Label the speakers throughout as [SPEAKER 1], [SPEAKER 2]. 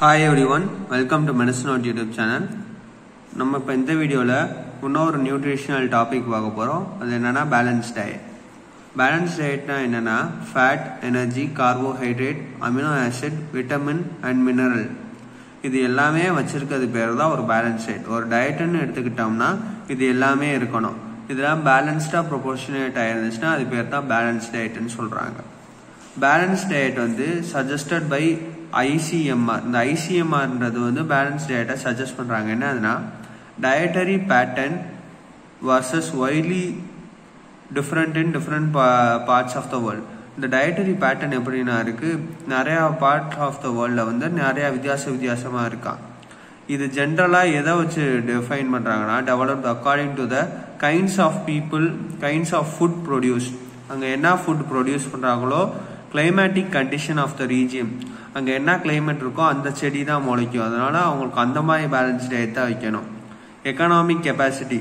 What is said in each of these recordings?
[SPEAKER 1] Hi everyone, welcome to MARASMUS YouTube channel. நம்ம இப்ப இந்த வீடியோல இன்னொரு நியூட்ரிஷனல் டாபிக் பார்க்க போறோம். அது என்னன்னா பேலன்ஸ்ட் டயட். பேலன்ஸ்ட் டயட்னா என்னன்னா fat, energy, carbohydrate, amino acid, vitamin and mineral இது எல்லாமே வச்சிருக்கிறது பேர் தான் ஒரு பேலன்ஸ்ட் டயட். ஒரு டயட்னு எடுத்துக்கிட்டோம்னா இது எல்லாமே இருக்கணும். இதெல்லாம் பேலன்ஸ்டா ப்ரொபோர்ஷனேட் ஆயிருந்துச்சுன்னா அது பேர் தான் பேலன்ஸ்ட் டயட்னு சொல்றாங்க. பேலன்ஸ்ட் டயட் வந்து சஜஸ்டட் பை ICMR. இந்த ICMRன்றது வந்து பேலன்ஸ் டயட்டை சஜஸ்ட் பண்றாங்க. என்னதுன்னா dietary pattern versus widely different in different parts of the world. இந்த டயட்டரி பேட்டர்ன் எப்படின்னா இருக்கு, நிறைய பார்ட் ஆஃப் த வேர்ல்ட்ல வந்து நிறைய வித்தியாசமா இருக்கா. இது ஜென்ரலா எதை வச்சு டிஃபைன் பண்றாங்கன்னா developed according to the kinds of people, kinds of food produce. அங்க என்ன ஃபுட் ப்ரொடியூஸ் பண்றாங்களோ, climatic condition of the region, அங்க என்ன கிளைமேட் இருக்கோ அந்த செடி தான் முளைக்கும். அதனால அவங்களுக்கு அந்த மாதிரி பேலன்ஸ் டயட் தான் வைக்கணும். எக்கனாமிக் கெப்பாசிட்டி,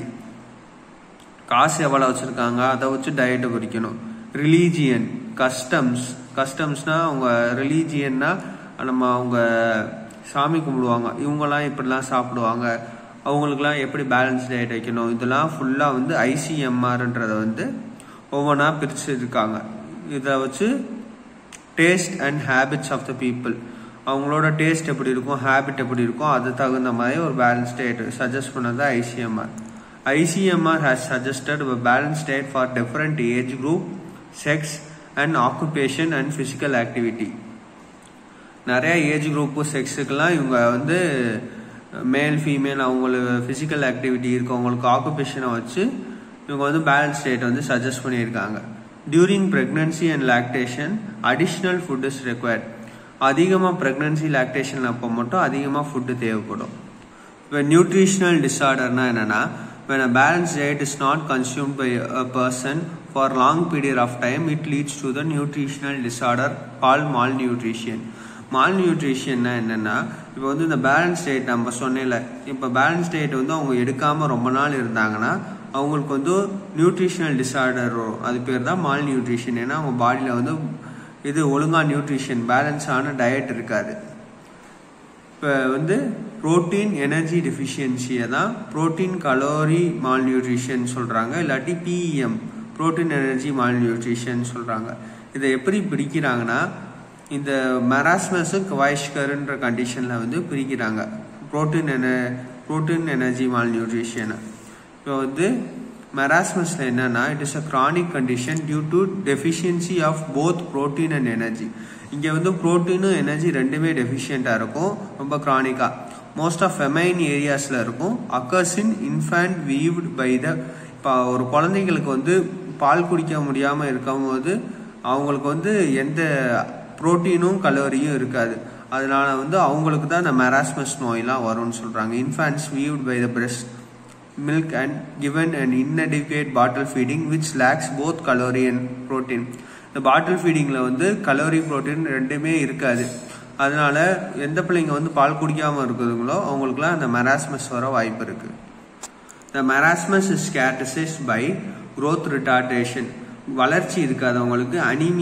[SPEAKER 1] காசு எவ்வளவு வச்சிருக்காங்க அதை வச்சு டயட்டை குறிக்கணும். ரிலீஜியன், கஸ்டம்ஸ்னா அவங்க ரிலீஜியன்னா நம்ம அவங்க சாமி கும்பிடுவாங்க, இவங்கெல்லாம் இப்படிலாம் சாப்பிடுவாங்க, அவங்களுக்குலாம் எப்படி பேலன்ஸ் டயட் வைக்கணும், இதெல்லாம் ஃபுல்லா வந்து ICMRன்றத வந்து ஒவ்வொன்றா பிரிச்சு இருக்காங்க. இதை வச்சு taste and habits of the people, அவங்களோட டேஸ்ட் எப்படி இருக்கும், ஹேபிட் எப்படி இருக்கும், அது தகுந்த மாதிரி ஒரு பேலன்ஸ் டயட் சஜஸ்ட் பண்ணது ICMR. ICMR has suggested a balanced diet for different age group, sex and occupation and physical activity. நிறைய ஏஜ் குரூப் செக்ஸுக்கெல்லாம் இவங்க வந்து மேல் ஃபீமேல் அவங்களுக்கு பிசிக்கல் ஆக்டிவிட்டி இருக்கவங்களுக்கு ஆக்குபேஷனை வச்சு இவங்க வந்து பேலன்ஸ் டயட் வந்து சஜஸ்ட் பண்ணியிருக்காங்க. During pregnancy and lactation additional food is required. அதிகமாக பிரெக்னன்சி லாக்டேஷன் அப்போ மட்டும் அதிகமாக ஃபுட்டு தேவைப்படும். இப்போ நியூட்ரிஷனல் டிசார்டர்னா என்னன்னா, when a balanced diet is not consumed by a person for long period of time, it leads to the nutritional disorder called malnutrition. மால்நியூட்ரிஷன்னா என்னன்னா, இப்போ வந்து இந்த பேலன்ஸ் டயட் நம்ம சொன்னேன்ல, இப்போ பேலன்ஸ் டயட் வந்து அவங்க எடுக்காம ரொம்ப நாள் இருந்தாங்கன்னா அவங்களுக்கு வந்து நியூட்ரிஷனல் டிசார்டர் வரும். அது பேர் தான் மால்நியூட்ரிஷன். ஏன்னா அவங்க பாடியில வந்து இது ஒழுங்கா நியூட்ரிஷன் பேலன்ஸான டயட் இருக்காது. இப்போ வந்து புரோட்டீன் எனர்ஜி டெஃபிஷியன்சியை தான் புரோட்டீன் கலோரி மால்நியூட்ரிஷன் சொல்றாங்க, இல்லாட்டி PEM புரோட்டீன் எனர்ஜி மால்நியூட்ரிஷன் சொல்றாங்க. இதை எப்படி பிரிக்கிறாங்கன்னா, இந்த மராஸ்மஸ் kwashiokar கண்டிஷன்ல வந்து பிரிக்கிறாங்க புரோட்டீன் எனர்ஜி மால்நியூட்ரிஷன். இப்போ வந்து மராஸ்மஸ்ல என்னன்னா, it is a chronic condition due to deficiency of both protein and energy. இங்க வந்து புரோட்டீனும் எனர்ஜி ரெண்டுமே டெஃபிஷியண்டா இருக்கும், ரொம்ப கிரானிக்கா. மோஸ்ட் ஆஃப் ஃபெமைன் ஏரியாஸ்ல இருக்கும். Occurs in infant weaned by the, இப்போ ஒரு குழந்தைங்களுக்கு வந்து பால் குடிக்க முடியாம இருக்கும் போது அவங்களுக்கு வந்து எந்த புரோட்டீனும் கலோரியும் இருக்காது. அதனால வந்து அவங்களுக்கு தான் இந்த மராஸ்மஸ் நோயெல்லாம் வரும்னு சொல்றாங்க. Infants weaned by the breast milk and given an inadequate bottle feeding which lacks both calorie and protein. இந்த பாட்டில் ஃபீடிங்ல வந்து கலோரி புரோட்டீன் ரெண்டுமே இருக்காது. அதனால எந்த பிள்ளைங்க வந்து பால் குடிக்காம இருக்குதுங்களோ அவங்களுக்குலாம் இந்த மராஸ்மஸ் வர வாய்ப்பு இருக்கு. The marasmus is characterized by growth retardation. வளர்ச்சி இருக்காதவங்களுக்கு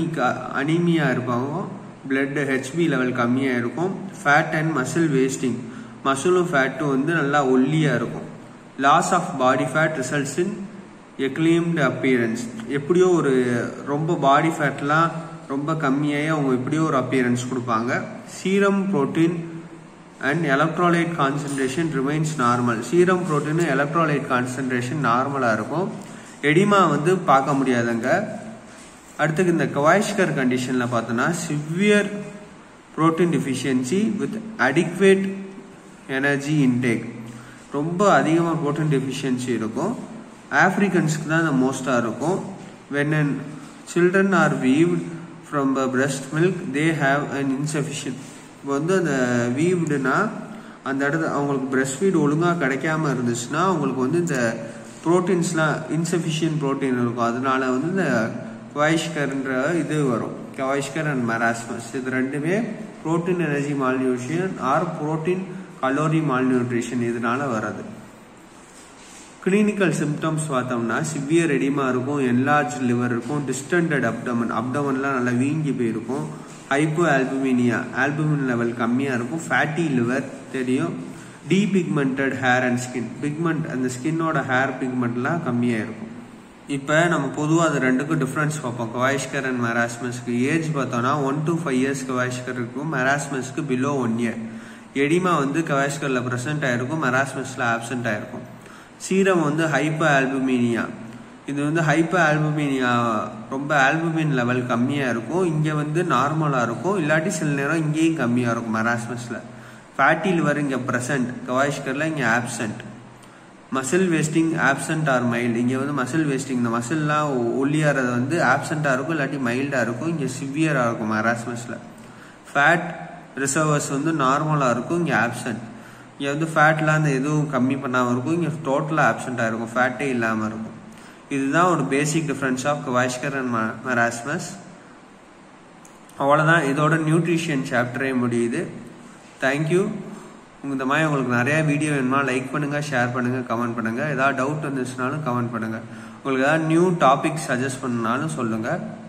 [SPEAKER 1] அனீமியா இருப்பாங்க, பிளட் HB லெவல் கம்மியா இருக்கும், ஃபேட் அண்ட் மசில் வேஸ்டிங், மசிலும் ஃபேட்டும் வந்து நல்லா ஒல்லியா இருக்கும். Loss of body fat results in எக்லீம்டு அப்பியரன்ஸ். எப்படியோ ஒரு ரொம்ப பாடி ஃபேட்லாம் ரொம்ப கம்மியாகி அவங்க எப்படியோ ஒரு அப்பியரன்ஸ் கொடுப்பாங்க. Serum protein and electrolyte concentration remains normal. Serum protein electrolyte concentration நார்மலா இருக்கும். எடிமா வந்து பார்க்க முடியாதுங்க. அடுத்தது இந்த kwashiokar கண்டிஷன்ல பார்த்தோம்னா severe protein deficiency with adequate energy intake, ரொம்ப அதிகமாக புரோட்டீன் டெஃபிஷியன்சி இருக்கும். ஆப்பிரிக்கன்ஸ்க்கு தான் இந்த மோஸ்டா இருக்கும். when children are weaned from the breast milk they have an insufficient. இப்போ வந்து அந்த வீவ்டுனா அந்த இடத்துல அவங்களுக்கு பிரெஸ்ட் ஃபீட் ஒழுங்காக கிடைக்காம இருந்துச்சுன்னா அவங்களுக்கு வந்து இந்த புரோட்டீன்ஸ்லாம் இன்சஃபிஷியன்ட் புரோட்டீன் இருக்கும். அதனால வந்து இந்த kwashiokar இது வரும். kwashiokar அண்ட் மராஸ்மஸ் இது ரெண்டுமே protein energy malnutrition or protein calorie malnutrition இதனால வராது. கிளினிக்கல் சிம்டம்ஸ் பார்த்தோம்னா சிவியர் எடிமா இருக்கும், என்லார்ஜ் லிவர் இருக்கும், டிஸ்டண்டட் அப்டமன்லாம் நல்லா வீங்கி போயிருக்கும், ஹைப்போஆல்புமினியா, ஆல்புமின் லெவல் கம்மியாக இருக்கும். ஃபேட்டி லிவர் தெரியும். Depigmented hair and skin, pigment அந்த ஸ்கின்னோட ஹேர் பிக்மெண்ட்லாம் கம்மியாக இருக்கும். இப்போ நம்ம பொதுவாக அது ரெண்டுக்கும் டிஃப்ரென்ஸ் பார்ப்போம். kwashiokar அண்ட் மராஸ்மஸ்க்கு ஏஜ் பார்த்தோன்னா 1 to 5 years kwashiokar இருக்கும், மராஸ்மஸ்க்கு பிலோ 1 year. எடிமா வந்து kwashiokar ப்ரெசென்ட் ஆகிருக்கும், மராஸ்மஸில் ஆப்சென்ட் ஆகிருக்கும். சீரம் வந்து ஹைப்போஆல்புமினியா, இது வந்து ஹைப்போஆல்புமினியா ரொம்ப ஆல்புமின் லெவல் கம்மியாக இருக்கும். இங்கே வந்து நார்மலாக இருக்கும், இல்லாட்டி சில நேரம் இங்கேயும் கம்மியாக இருக்கும் மராஸ்மஸில். ஃபேட்டி லிவர் இங்கே ப்ரெசென்ட், kwashiokar இங்கே absent. Muscle wasting absent or mild, இங்கே வந்து மசில் வேஸ்டிங் இந்த மசில்லாம் ஒல்லியாகிறது வந்து ஆப்சென்ட்டாக இருக்கும், இல்லாட்டி மைல்டாக இருக்கும். இங்கே சிவியராக இருக்கும் மராஸ்மஸில். ஃபேட் ரிசர்வர்ஸ் வந்து நார்மலாக இருக்கும், இங்கே ஆப்சென்ட். இங்கே வந்து ஃபேட்லாம் அந்த எதுவும் கம்மி பண்ணாமல் இருக்கும், இங்கே டோட்டலாக ஆப்சென்ட்டாக இருக்கும், ஃபேட்டே இல்லாமல் இருக்கும். இதுதான் ஒரு basic difference of kwashiokar and marasmus. அவ்வளோதான், இதோட நியூட்ரிஷன் சாப்டரே முடியுது. தேங்க்யூ. இந்த மாதிரி உங்களுக்கு நிறைய வீடியோ வேணுமா லைக் பண்ணுங்கள், ஷேர் பண்ணுங்கள், கமெண்ட் பண்ணுங்கள். ஏதாவது டவுட் வந்துச்சுனாலும் கமெண்ட் பண்ணுங்கள். உங்களுக்கு ஏதாவது நியூ டாபிக் சஜஸ்ட் பண்ணாலும் சொல்லுங்கள்.